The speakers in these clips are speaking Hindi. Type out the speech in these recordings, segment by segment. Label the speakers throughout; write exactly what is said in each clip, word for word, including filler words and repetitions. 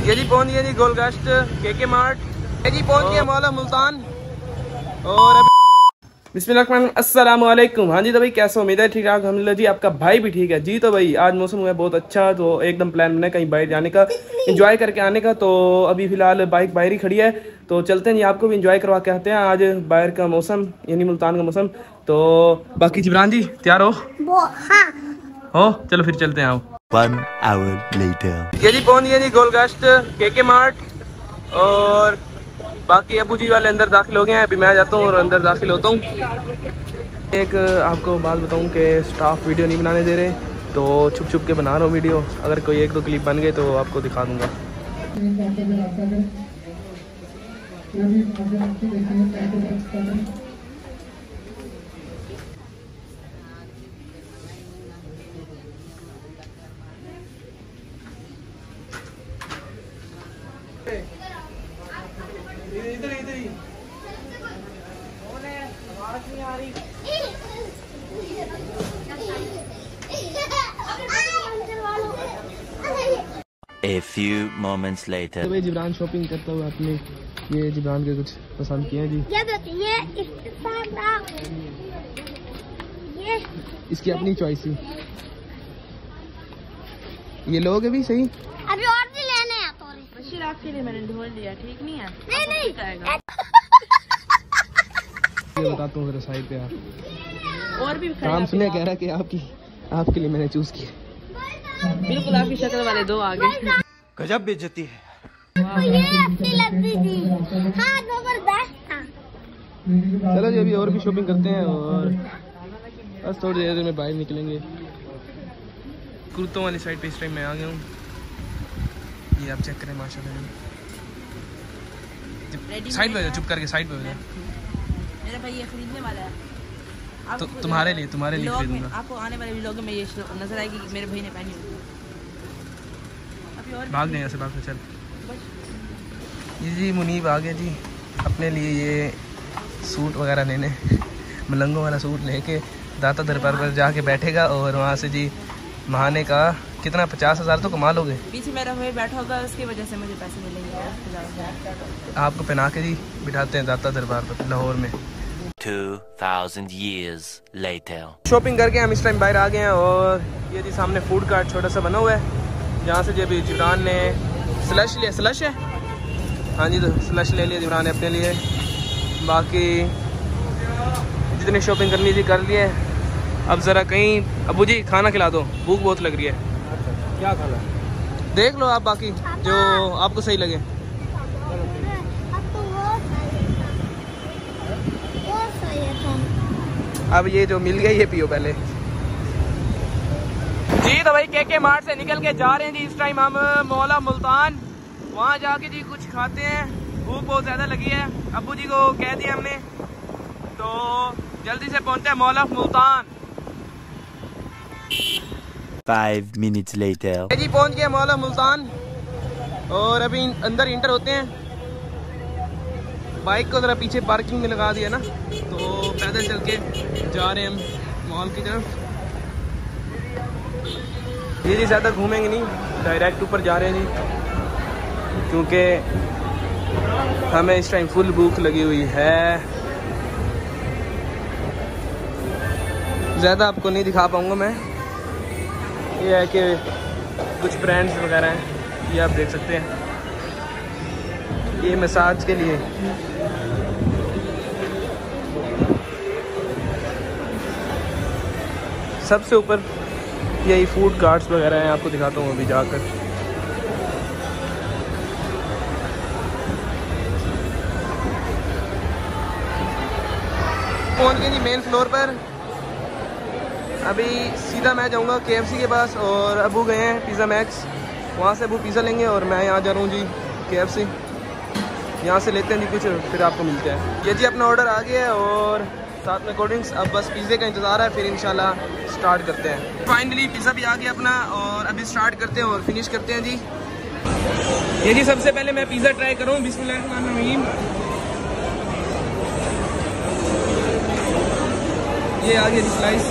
Speaker 1: ये जी पहुंच गया जी गोलगश्त के के मार्ट। ये जी पहुंच गया मौला मुल्तान। और अभी बिस्मिल्लाह अस्सलाम वालेकुम। हाँ जी तो भाई कैसे उम्मीद है ठीक ठाक अल्हम्दुलिल्लाह जी। आपका भाई भी ठीक है जी। तो भाई आज मौसम हुआ है बहुत अच्छा, तो एकदम प्लान बना कहीं बाहर जाने का, एंजॉय करके आने का। तो अभी फिलहाल बाइक बाहर ही खड़ी है, तो चलते हैं जी, आपको भी एंजॉय करवा के आते हैं आज बाहर का मौसम यानी मुल्तान का मौसम। तो बाकी जिब्रान जी तैयार हो?
Speaker 2: हाँ।
Speaker 1: हो चलो फिर चलते हैं। आओ।
Speaker 3: One hour later.
Speaker 1: ये जी पहुंच गए जी गोलगश्त के के मार्ट। और बाकी अबू जी वाले अंदर दाखिल हो गए हैं, अभी मैं जाता हूँ और अंदर दाखिल होता हूँ। एक आपको बात बताऊँ कि स्टाफ वीडियो नहीं बनाने दे रहे, तो छुप छुप के बना रहा हूँ वीडियो। अगर कोई एक दो क्लिप बन गए तो आपको दिखा दूँगा। इधर इधर ही आवाज नहीं आ रही।
Speaker 3: A few moments later.
Speaker 1: तो भाई जिब्रान शॉपिंग करता हुआ अपने ये जिब्रान के कुछ पसंद किए हैं जी।
Speaker 2: ये देखिए इसके साथ ये
Speaker 1: इसकी अपनी चॉइस ही। ये लोग भी सही।
Speaker 2: अभी और भी लेने हैं तो
Speaker 4: बशीर आपके लिए मैंने ढोल लिया, ठीक नहीं है?
Speaker 2: नहीं नहीं
Speaker 1: ये बताता हूँ साइड पे आप
Speaker 4: और भी
Speaker 1: काम सुने कह रहा है कि आपकी आपके लिए मैंने चूज किया।
Speaker 4: बिल्कुल आपकी शक्ल वाले दो आगे।
Speaker 3: गजब बेइज्जती है।
Speaker 2: ये अच्छी लगती थी। हाँ जबरदस्त था।
Speaker 1: चलो जी अभी और भी शॉपिंग करते हैं और बस थोड़ी देर में बाहर निकलेंगे। कुर्तों वाली साइड पे इस टाइम मैं आ गया हूँ। ये आप चेक करें माशाल्लाह। साइड पे चुप करके साइड पे
Speaker 4: मेरा भाई ये खरीदने वाला है।
Speaker 1: तो तुम्हारे लिए तुम्हारे लिए खरीदूंगा।
Speaker 4: आपको आने वाले व्लॉग में ये नजर आएगी कि मेरे भाई ने पहनी होगी। अभी और
Speaker 1: भाग नहीं ऐसे भाग चल। ये जी मुनीब आ गया जी अपने लिए ये सूट वगैरह लेने। मलंगों वाला सूट लेके दाता दरबार पर जाके बैठेगा और वहाँ से जी महाने का कितना पचास हजार तो कमा लोगे।
Speaker 4: पीछे मेरा भाई बैठा होगा, उसकी वजह से मुझे पैसे मिलेंगे।
Speaker 1: आपको पहना के जी बिठाते हैं दाता दरबार पर लाहौर में।
Speaker 3: Two thousand years later.
Speaker 1: Shopping करके हम इस टाइम बाहर आ गए हैं और ये जी सामने फूड कार्ट छोटा सा बना हुआ है, जहाँ से जी अभी जिब्रान ने स्लश लिया। स्लश है हाँ जी, तो स्लश ले लिया जिब्रान ने अपने लिए। बाकी जितनी शॉपिंग करनी थी कर लिए। अब ज़रा कहीं अबू जी खाना खिला दो, भूख बहुत लग रही है। क्या खाना देख लो आप, बाकी जो आपको सही लगे। अब ये जो मिल गया ये पियो पहले जी। तो भाई के के मार्ट से निकल के जा रहे हैं जी इस टाइम हम मौला मुल्तान। वहाँ जाके जी कुछ खाते हैं, भूख बहुत ज़्यादा लगी है। अबू जी को कह दिया हमने, तो जल्दी से पहुँचते हैं मौला मुल्तान।
Speaker 3: Five minutes later.
Speaker 1: जी पहुँच गए मौला मुल्तान और अभी अंदर इंटर होते हैं। बाइक को ज़रा पीछे पार्किंग में लगा दिया ना, तो पैदल चल के जा रहे हैं हम मॉल की तरफ। ये जी ज़्यादा घूमेंगे नहीं, डायरेक्ट ऊपर जा रहे हैं जी, क्योंकि हमें इस टाइम फुल भूख लगी हुई है। ज़्यादा आपको नहीं दिखा पाऊँगा मैं। ये है कि कुछ ब्रांड्स वगैरह हैं, ये आप देख सकते हैं। ये मसाज के लिए सबसे ऊपर यही फूड कार्ट्स वगैरह हैं, आपको दिखाता हूँ अभी जाकर। पहुँच गए जी मेन फ्लोर पर। अभी सीधा मैं जाऊँगा के एफ सी के पास और अबू गए हैं पिज़्ज़ा मैक्स, वहाँ से अबू पिज़्ज़ा लेंगे और मैं यहाँ जा रहा हूँ जी के एफ सी। यहाँ से लेते हैं जी कुछ, फिर आपको मिलते हैं। ये जी अपना ऑर्डर आ गया है और साथ में कोल्ड ड्रिंक्स। अब बस पिज़्ज़े का इंतज़ार है, फिर इंशाल्लाह स्टार्ट करते हैं। फाइनली पिज़्ज़ा भी आ गया अपना और अभी स्टार्ट करते हैं और फिनिश करते हैं जी। ये जी सबसे पहले मैं पिज़्ज़ा ट्राई करूँ। बिस्मिल्लाहिर्रहमानिर्रहीम। ये आ गया जी स्लाइस।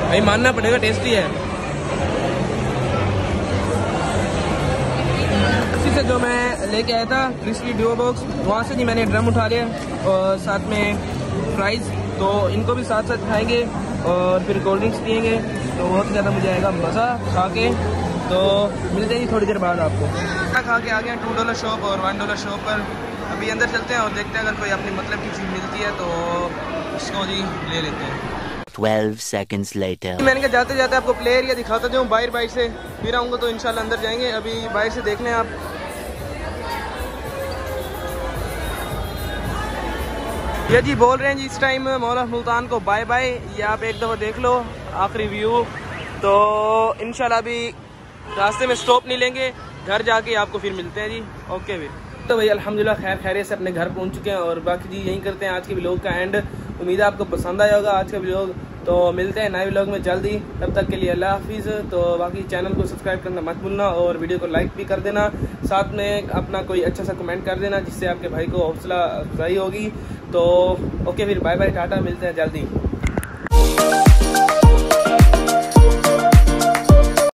Speaker 1: भाई मानना पड़ेगा, टेस्टी है। इसी से जो मैं लेके आया था क्रिस्पी ड्यू बॉक्स, वहाँ से जी मैंने ड्रम उठा लिया और साथ में फ्राइज़, तो इनको भी साथ साथ खाएंगे और फिर कोल्ड ड्रिंक्स पियेंगे, तो बहुत ज़्यादा मुझे आएगा मज़ा खा के। तो मिलते हैं थोड़ी देर बाद आपको। खा के आ गए टू डॉलर शॉप और वन डॉलर शॉप पर। अभी अंदर चलते हैं और देखते हैं अगर कोई अपनी मतलब की चीज़ मिलती है तो उसको जी ले लेते हैं।
Speaker 3: twelve seconds later.
Speaker 1: मैंने कहा जाते जाते आपको प्ले एरिया दिखाता जाऊँ बाहर बाइक से, फिर आऊँगा तो इंशाल्लाह अंदर जाएंगे। अभी बाहर से देख लें आप। ये जी बोल रहे हैं जी इस टाइम मॉल ऑफ मुल्तान को बाय बाय। ये आप एक दफ़ा देख लो आखिरी व्यू। तो इंशाल्लाह अभी रास्ते में स्टॉप नहीं लेंगे, घर जाके आपको फिर मिलते हैं जी। ओके भी तो भाई अल्हम्दुलिल्लाह खैर खैरियत से अपने घर पहुंच चुके हैं और बाकी जी यही करते हैं आज के व्लॉग का एंड। उम्मीद है आपको पसंद आया होगा आज का व्लॉग। तो मिलते हैं नए व्लॉग में जल्दी, तब तक के लिए अल्लाह हाफिज़। तो बाकी चैनल को सब्सक्राइब करना मत भूलना और वीडियो को लाइक भी कर देना, साथ में अपना कोई अच्छा सा कमेंट कर देना जिससे आपके भाई को हौसला अफजाई होगी। तो ओके फिर बाय बाय, टाटा, मिलते हैं जल्दी।